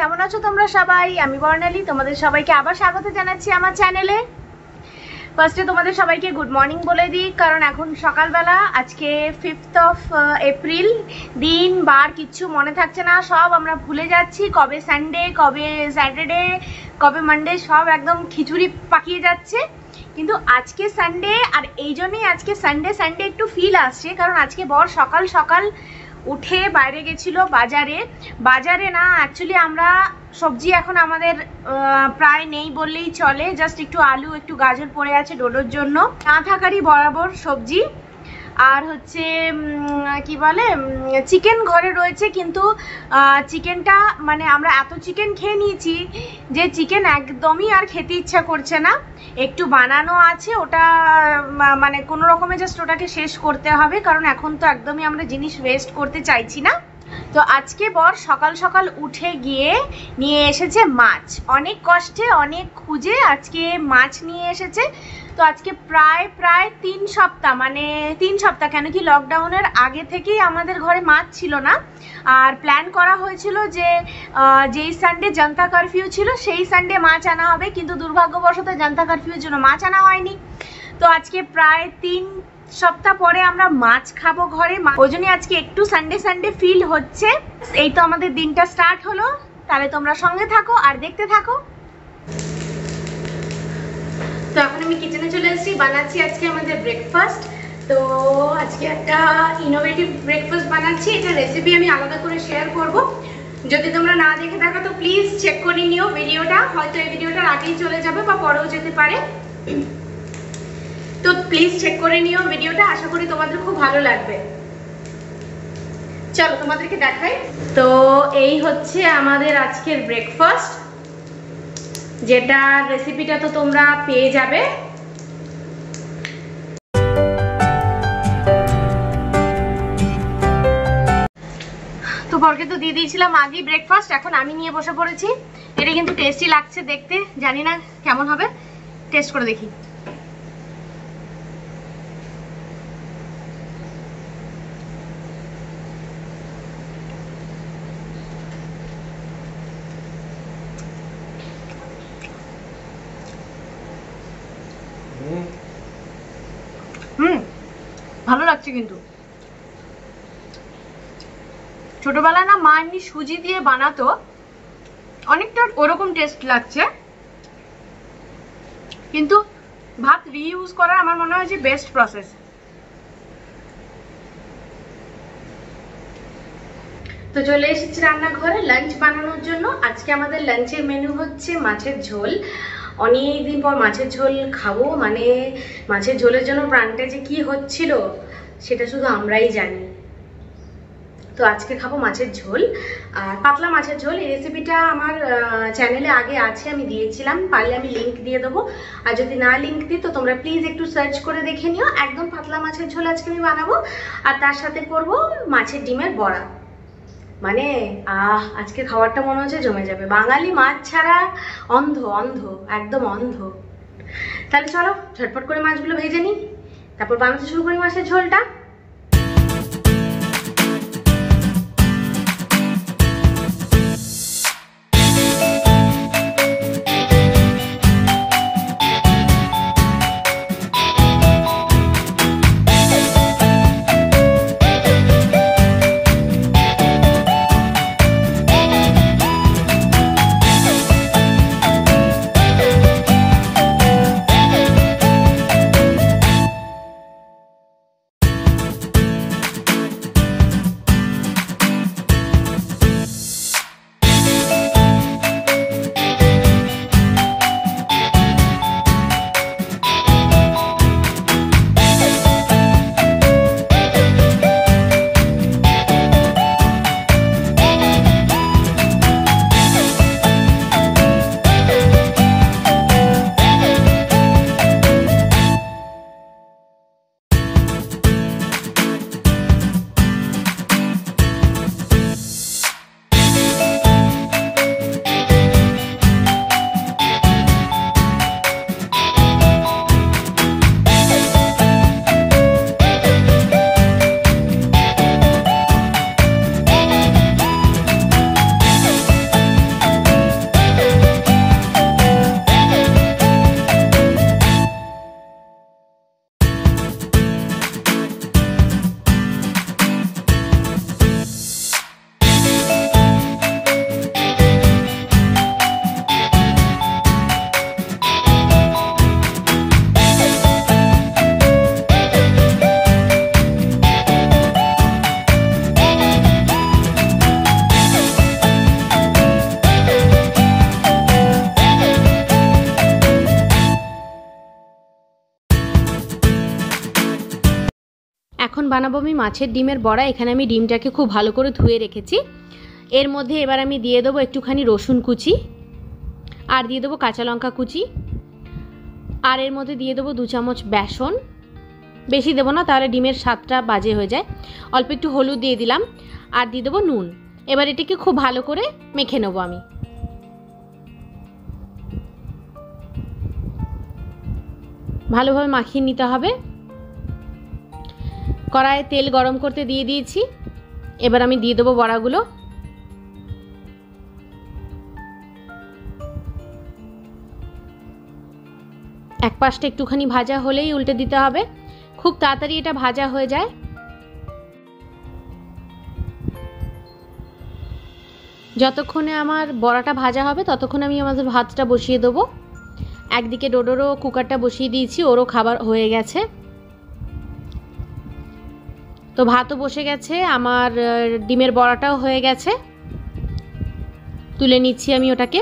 কেমন আছো তোমরা সবাই? আমি বর্ণালী, তোমাদের সবাইকে আবার স্বাগত জানাচ্ছি আমার চ্যানেলে। ফার্স্টে তোমাদের সবাইকে গুড মর্নিং বলে দিই, কারণ এখন সকালবেলা, আজকে 5th অফ এপ্রিল। দিন বার কিচ্ছু মনে থাকছে না, সব আমরা ভুলে যাচ্ছি। কবে সানডে, কবে স্যাটারডে, কবে মানডে, সব একদম খিচুড়ি পাকিয়ে যাচ্ছে। কিন্তু আজকে সানডে, আর এই জন্যই আজকে সানডে সানডে একটু ফিল আসছে, কারণ আজকে বর সকাল সকাল উঠে বাইরে গেছিল বাজারে না, অ্যাকচুয়ালি আমরা সবজি এখন আমাদের প্রায় নেই বললেই চলে। জাস্ট একটু আলু, একটু গাজর পড়ে আছে ডোডোর জন্য, না থাকারই বরাবর সবজি। আর হচ্ছে কি বলে, চিকেন ঘরে রয়েছে, কিন্তু চিকেনটা মানে আমরা এত চিকেন খেয়ে নিয়েছি যে চিকেন একদমই আর খেতে ইচ্ছা করছে না। একটু বানানো আছে, ওটা মানে কোনো রকমে জাস্ট ওটাকে শেষ করতে হবে, কারণ এখন তো একদমই আমরা জিনিস ওয়েস্ট করতে চাইছি না। তো আজকে বর সকাল সকাল উঠে গিয়ে নিয়ে এসেছে মাছ, অনেক কষ্টে অনেক খুঁজে আজকে মাছ নিয়ে এসেছে। তো আজকে প্রায় 3 সপ্তাহ, মানে 3 সপ্তাহ কেন কি লকডাউনের আগে থেকেই আমাদের ঘরে মাছ ছিল না। আর প্ল্যান করা হয়েছিল যে যেই সানডে জনতা কারফিউ ছিল সেই সানডে মাছ আনা হবে, কিন্তু দুর্ভাগ্যবশত জনতা কারফিউর জন্য মাছ আনা হয়নি। তো আজকে প্রায় 3 সপ্তাহ পরে আমরা মাছ খাবো ঘরে, ওই জন্য আজকে একটু সানডে সানডে ফিল হচ্ছে। এই তো আমাদের দিনটা স্টার্ট হলো, তাহলে তোমরা সঙ্গে থাকো আর দেখতে থাকো। তো এখন আমি কিচেনে চলে এসেছি, বানাচ্ছি আজকে আমাদের ব্রেকফাস্ট। তো আজকে একটা ইনোভেটিভ ব্রেকফাস্ট বানাচ্ছি, এটা রেসিপি আমি আলাদা করে শেয়ার করব। যদি তোমরা না দেখে থাকো তো প্লিজ চেক করে নিও ভিডিওটা, হয়তো এই ভিডিওটার আগেই চলে যাবে বা পরেও যেতে পারে। তো প্লিজ চেক করে নিও ভিডিওটা, আশা করি তোমাদের খুব ভালো লাগবে। চলো তোমাদেরকে দেখাই। তো এই হচ্ছে আমাদের আজকের ব্রেকফাস্ট, যেটা রেসিপিটা তো তোমরা পেয়ে যাবে। তো বরকে তো দিয়ে দিয়েছিলাম আগেই ব্রেকফাস্ট, এখন আমি নিয়ে বসে পড়েছি। এটা কিন্তু টেস্টি লাগছে দেখতে, জানি না কেমন হবে, টেস্ট করে দেখি। ভালো লাগছে, কিন্তু ছোটবেলায় না মা এমনি সুজি দিয়ে বানাতো, অনেকটা ওরকম টেস্ট লাগছে, কিন্তু ভাত রিইউজ করা আমার মনে হয় যে বেস্ট প্রসেস। তো চলে এসেছি রান্নাঘরে লাঞ্চ বানানোর জন্য। আজকে আমাদের লাঞ্চের মেনু হচ্ছে মাছের ঝোল। অনেকদিন পর মাছের ঝোল খাবো, মানে মাছের ঝোলের জন্য প্রাণটা যে কি হচ্ছিল সেটা শুধু আমরাই জানি। তো আজকে খাবো মাছের ঝোল, আর পাতলা মাছের ঝোল। এই রেসিপিটা আমার চ্যানেলে আগে আছে, আমি দিয়েছিলাম, পারলে আমি লিঙ্ক দিয়ে দেবো। আর যদি না লিঙ্ক দিই তো তোমরা প্লিজ একটু সার্চ করে দেখে নিও। একদম পাতলা মাছের ঝোল আজকে আমি বানাবো, আর তার সাথে করবো মাছের ডিমের বড়া। মানে আজকে খাবারটা মনে হচ্ছে জমে যাবে। বাঙালি মাছ ছাড়া অন্ধ, একদম অন্ধ। তাহলে চলো ঝটপট করে মাছগুলো ভেজে নিই, তারপর বানাতে শুরু করি মাছের ঝোলটা। বানাবো আমি মাছের ডিমের বড়া। এখানে আমি ডিমটাকে খুব ভালো করে ধুয়ে রেখেছি। এর মধ্যে এবার আমি দিয়ে দেবো একটুখানি রসুন কুচি, আর দিয়ে দেবো কাঁচা লঙ্কা কুচি, আর এর মধ্যে দিয়ে দেবো 2 চামচ বেসন। বেশি দেবো না, তাহলে ডিমের স্বাদটা বাজে হয়ে যায়। অল্প একটু হলুদ দিয়ে দিলাম, আর দিয়ে দেবো নুন। এবার এটাকে খুব ভালো করে মেখে নেবো আমি। ভালোভাবে মাখিয়ে নিতে হবে। কড়াইয়ে তেল গরম করতে দিয়ে দিয়েছি। এবার আমি দিয়ে দেবো বড়াগুলো। এক পাশটা একটুখানি ভাজা হলেই উল্টে দিতে হবে, খুব তাড়াতাড়ি এটা ভাজা হয়ে যায়। যতক্ষণে আমার বড়াটা ভাজা হবে ততক্ষণে আমি আমাদের ভাতটা বসিয়ে দেবো। একদিকে ডোডোরও কুকারটা বসিয়ে দিয়েছি, ওরও খাবার হয়ে গেছে। তো ভাতও বসে গেছে, আমার ডিমের বড়াটাও হয়ে গেছে। তুলে নিচ্ছি আমি ওটাকে।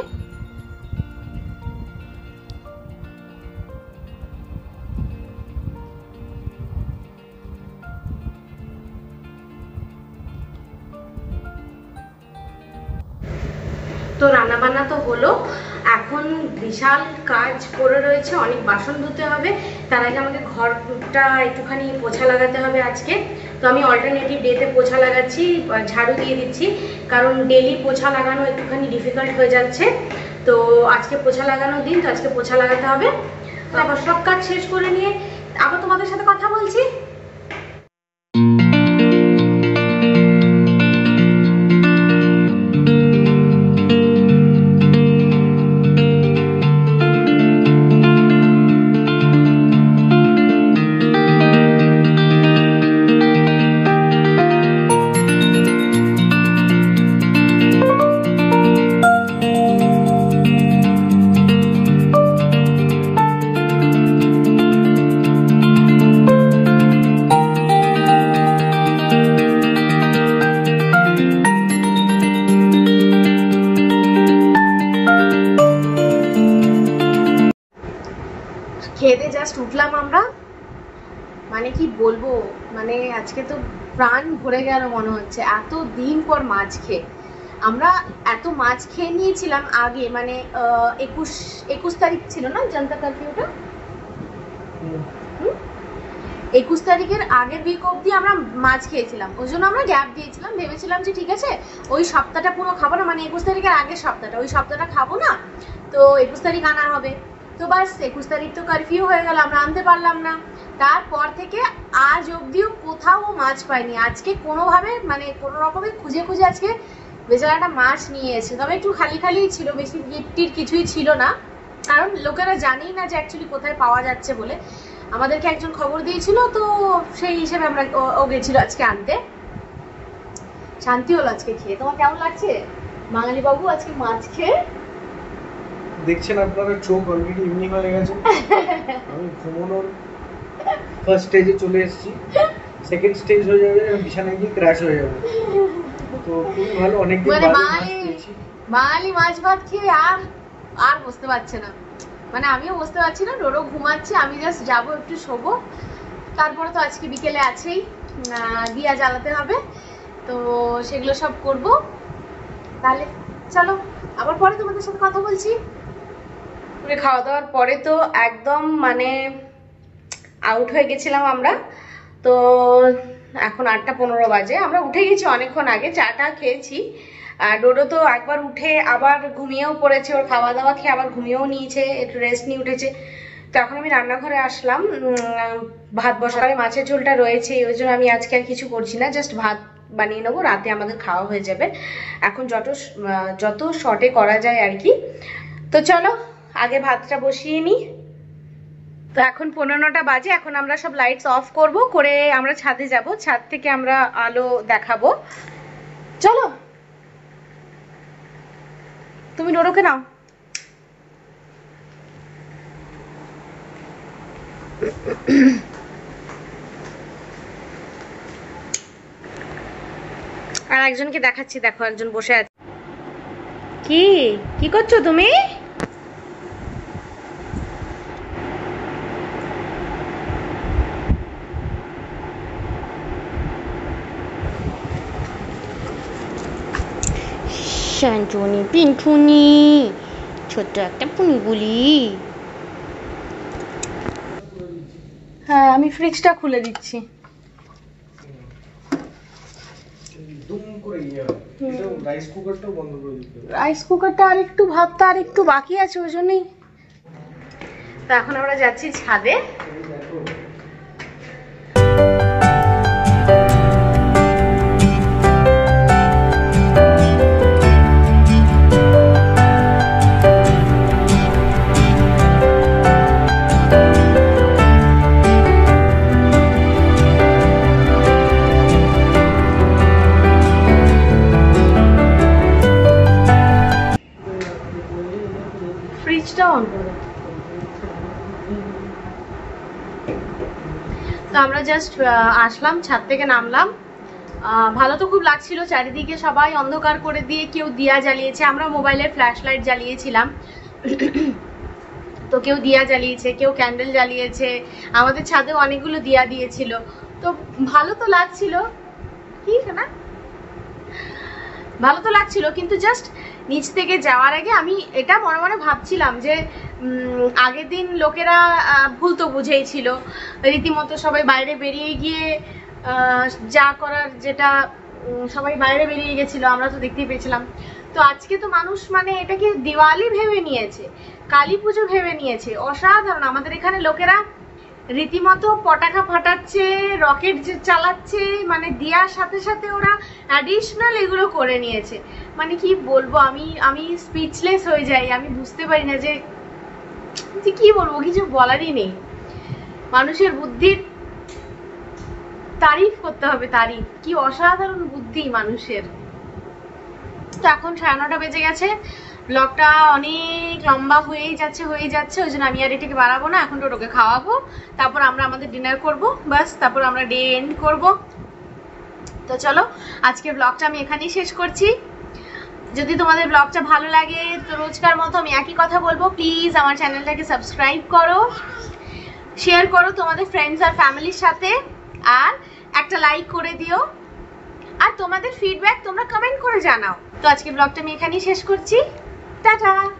তো রান্নাবান্না তো হলো, এখন বিশাল কাজ পড়ে রয়েছে, অনেক বাসন ধুতে হবে। তার আগে আমাকে ঘরটা একটুখানি পোছা লাগাতে হবে আজকে। তো আমি অল্টারনেটিভ ডেতে পোছা লাগাচ্ছি, ঝাড়ু দিয়ে দিচ্ছি, কারণ ডেলি পোছা লাগানো একটুখানি ডিফিকাল্ট হয়ে যাচ্ছে। তো আজকে পোছা লাগানোর দিন, তো আজকে পোছা লাগাতে হবে। তো আবার সব কাজ শেষ করে নিয়ে আবার তোমাদের সাথে কথা বলছি। খেতে জাস্ট উঠলাম আমরা, মানে কি বলবো, মানে আজকে তো প্রাণ ভরে গেল মনে হচ্ছে। এত দিন পর মাছ খেয়ে, আমরা এত মাছ খেয়ে নিয়েছিলাম আগে, মানে 21 তারিখ ছিল না জনতা কারফিউটা, 21 তারিখের আগের উইক অব্দি আমরা মাছ খেয়েছিলাম। ওই জন্য আমরা গ্যাপ দিয়েছিলাম, ভেবেছিলাম যে ঠিক আছে ওই সপ্তাহটা পুরো খাবো না, মানে 21 তারিখের আগের সপ্তাহটা, ওই সপ্তাহটা খাবো না, তো 21 তারিখ আনা হবে। তো বাস 21 তারিখ তো কারফিউ হয়ে গেল, আমরা আনতে পারলাম না। তারপর থেকে আজ অব্দিও কোথাও মাছ পাইনি। আজকে কোনোভাবে মানে কোনো রকমে খুঁজে খুঁজে আজকে বেচারাটা মাছ নিয়ে এসে, তবে একটু খালি খালি ছিল, বেশি গিফটির কিছুই ছিল না, কারণ লোকেরা জানেই না যে অ্যাকচুয়ালি কোথায় পাওয়া যাচ্ছে বলে। আমাদেরকে একজন খবর দিয়েছিল, তো সেই হিসেবে আমরা ও গেছিল আজকে আনতে। শান্তি হলো আজকে খেয়ে। তোমার কেমন লাগছে বাঙালি বাবু আজকে মাছ খেয়ে? দেখছেন আপনারা, চোখ অলরেডি ইভিনিং হয়ে গেছে। আমি ঘুমানোর ফার্স্ট স্টেজে চলে এসেছি, সেকেন্ড স্টেজ হয়ে যাবে বিছানায় গিয়ে ক্র্যাশ হয়ে যাবে। তো খুবই ভালো, অনেকদিন মানে বাদে বাঙালি মাছ ভাত খেয়ে আর বসতে পারছে না, মানে আমিও বসতে পারছি না। ডোডো ঘুমাচ্ছে, আমি জাস্ট যাবো একটু শোবো। তারপরে তো আজকে বিকেলে আছেই, দিয়া জ্বালাতে হবে, তো সেগুলো সব করব। তাহলে চলো আবার পরে তোমাদের সাথে কথা বলছি। খাওয়া দাওয়ার পরে তো একদম মানে আউট হয়ে গেছিলাম আমরা। তো এখন 8:15 বাজে, আমরা উঠে গেছি অনেকক্ষণ আগে, চাটা খেয়েছি। আর ডোডো তো একবার উঠে আবার ঘুমিয়েও পড়েছে, ওর খাওয়া দাওয়া খেয়ে আবার ঘুমিয়েও নিয়েছে, একটু রেস্ট নিয়ে উঠেছে। তো এখন আমি রান্নাঘরে আসলাম, ভাত বসালে মাছের ঝোলটা রয়েছে, ওই জন্য আমি আজকে আর কিছু করছি না, জাস্ট ভাত বানিয়ে নেবো, রাতে আমাদের খাওয়া হয়ে যাবে। এখন যত শর্টে করা যায় আর কি। তো চলো আগে ভাতটা বসিয়ে নিই। তো এখন 15টা বাজে, এখন আমরা সব লাইটস অফ করব, করে আমরা ছাদে যাব, ছাদ থেকে আমরা আলো দেখাবো। চলো তুমি ডোডোকে নাও। আর একজনকে দেখাচ্ছি, দেখো একজন বসে আছে। কি করছো তুমি? শান্তনি পিন্টুনি ছোট্ট একটা পুনিগুলি। হ্যাঁ আমি ফ্রিজটা খুলে দিচ্ছি। দুম করে ইয়ে হবে। এটা রাইস কুকারটাও বন্ধ করে দিতে হবে। রাইস কুকারটা আর একটু ভাতটা আর একটু বাকি আছে ওই জন্যই। তো এখন আমরা যাচ্ছি ছাদে। ফ্রিজটা অন করো। তো আমরা জাস্ট আসলাম, ছাদ থেকে নামলাম। ভালো তো খুব লাগছিল, চারিদিকে সবাই অন্ধকার করে দিয়ে কেউ দিয়া জ্বালিয়েছে, আমরা মোবাইলের ফ্ল্যাশ লাইট জ্বালিয়েছিলাম। তো কেউ দিয়া জ্বালিয়েছে, কেউ ক্যান্ডেল জ্বালিয়েছে, আমাদের ছাদেও অনেকগুলো দিয়া দিয়েছিল। তো ভালো তো লাগছিল, কি না ভালো তো লাগছিল, কিন্তু জাস্ট নিচ থেকে যাওয়ার আগে আমি এটা মনে মনে ভাবছিলাম যে আগের দিন লোকেরা ভুল তো বুঝেই ছিল, রীতিমতো সবাই বাইরে বেরিয়ে গিয়ে যা করার যেটা সবাই বাইরে বেরিয়ে গেছিল, আমরা তো দেখতেই পেয়েছিলাম। তো আজকে তো মানুষ মানে এটাকে দিওয়ালি ভেবে নিয়েছে, কালী পুজো ভেবে নিয়েছে। অসাধারণ, আমাদের এখানে লোকেরা রীতিমতো পটাকা ফাটাচ্ছে, রকেট চালাচ্ছে, মানে দিয়ার সাথে সাথে ওরা অ্যাডিশনাল এগুলো করে নিয়েছে। মানে কি বলবো, আমি স্পিচলেস হয়ে যাই, আমি বুঝতে পারি না যে কি বলবো, কিছু বলারই নেই। মানুষের বুদ্ধির তারিফ করতে হবে, তারিফ, কি অসাধারণ বুদ্ধি মানুষের। তো এখন 9:30 বেজে গেছে, ব্লগটা অনেক লম্বা হয়েই যাচ্ছে ওই জন্য আমি আর এটাকে বাড়াবো না। এখন টোটোকে খাওয়াবো, তারপর আমরা আমাদের ডিনার করব, বাস তারপর আমরা ডে এন্ড করব। তো চলো আজকে ব্লগটা আমি এখানেই শেষ করছি। যদি তোমাদের ব্লগটা ভালো লাগে তো রোজকার মতো আমি একই কথা বলবো, প্লিজ আমার চ্যানেলটাকে সাবস্ক্রাইব করো, শেয়ার করো তোমাদের ফ্রেন্ডস আর ফ্যামিলির সাথে, আর একটা লাইক করে দিও, আর তোমাদের ফিডব্যাক তোমরা কমেন্ট করে জানাও। তো আজকে ব্লগটা আমি এখানেই শেষ করছি, টাটা।